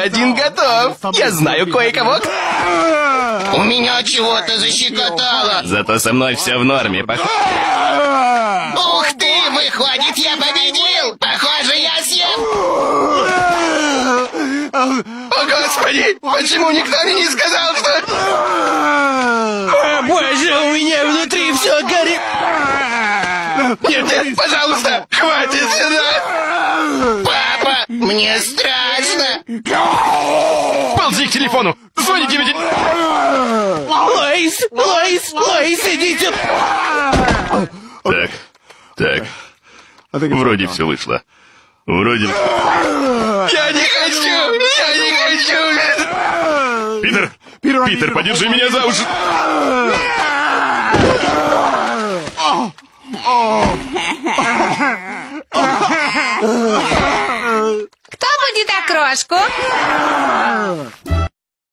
один готов. Я знаю кое-кого. У меня чего-то защекотало. Зато со мной все в норме. Ух ты, выходит, я победил. Похоже, я съем. О, Господи, почему никто мне не сказал, что... О, боже, у меня внутри все горит. Нет, нет, пожалуйста, хватит сюда. Папа, мне страшно. Ползи к телефону. Звони 9... Лоис, идите. Так. Вроде все вышло. Вроде... Я не хочу! Питер, подержи меня за уши! Кто будет окрошку?